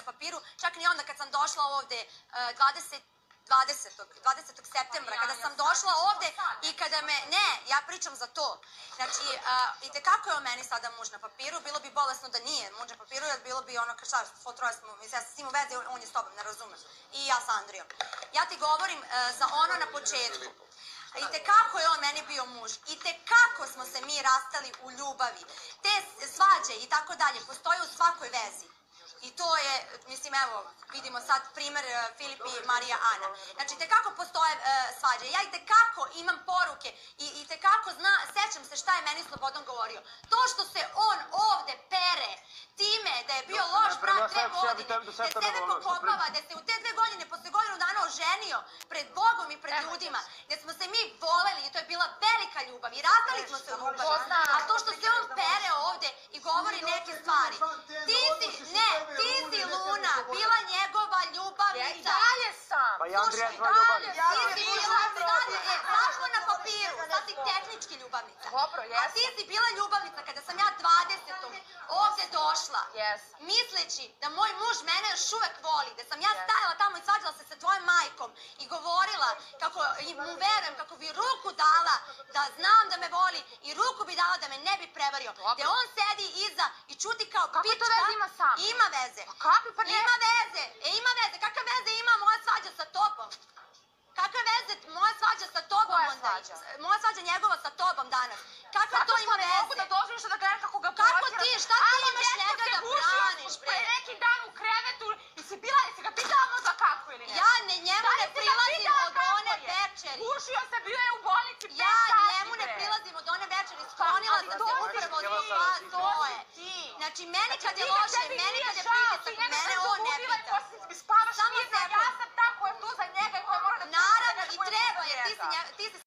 papiru, čak ni onda kad sam došla ovde 20. septembra, kada sam došla ovde i kada me, ne, ja pričam za to. Znači, itekako je o meni sada muž na papiru, bilo bi bolesno da nije muž na papiru, jer bilo bi ono, šta, svo troje smo, mislim, ja sam s njim u vezi, on je s tobom, ne razumem. I ja sa Andrijom. Ja ti govorim za ono na početku. Itekako je on meni bio muž, itekako smo se mi rastali u ljubavi. Te svađe i tako dalje postoje u svakoj vezi. I to je, mislim, evo, vidimo sad primer Filip i Marija Ana. Znači, itekako postoje svađe. Ja itekako imam poruke i itekako sećam se šta je meni Slobodan govorio. To što se on ovde pere time da je bio loš brat 2 godine, da sebe pokopava, da se u te 2 godine, posle godinu dana oženio pred Bogom i pred ljudima, da smo se mi voleli i to je bila velika ljubav i rastali smo se u ljubavi. A to što se on pere ovde i govori neke stvari, ti si Luna, bila njegova ljubavnica. I dalje sam. Pa i Andrija je tvoja ljubavnica. Ti si bila, tako na papiru, sad si tehnički ljubavnica. Dobro, jesam. A ti si bila ljubavnica kada sam ja 20. ovde došla, misleći da moj muž mene još uvek voli, da sam ja stajala tamo i svađala se sa tvojom majkom i govorila kako mu verujem, kako bi ruku dala da znam da me voli i ruku bi dala da me ne bi prevario. Gde on sedi iza i čuti kao pička. Kako to veze ima sa mnom? Ima veze. Kakve pa ne? Ima veze. Ima veze. Kakve veze ima moja svađa sa tobom? Kakve veze moja svađa sa tobom? Koja svađa? Moja svađa njegova sa tobom danas. Kakve to ima veze? Zato što ne mogu da dozvolim da gledam kako ga Kako protiram. ti? Šta ti imaš njega da braniš, bre? Pre neki dan u krevetu i si ga pitala možda kako ili ne? Ja njemu ne prilazim od one večeri. Gušio se, bio je u bolnici 5 Ja sati, njemu ne bre. prilazim od one večeri. Sklonila sam se upravo od sva svoje. Znači, meni kad je loše, meni kad je pritisak, mene on ne pita. Spavaš Samo mirno, sekund. ja sam ta koja je tu za njega i koja mora da... Naravno, i treba, jer ti si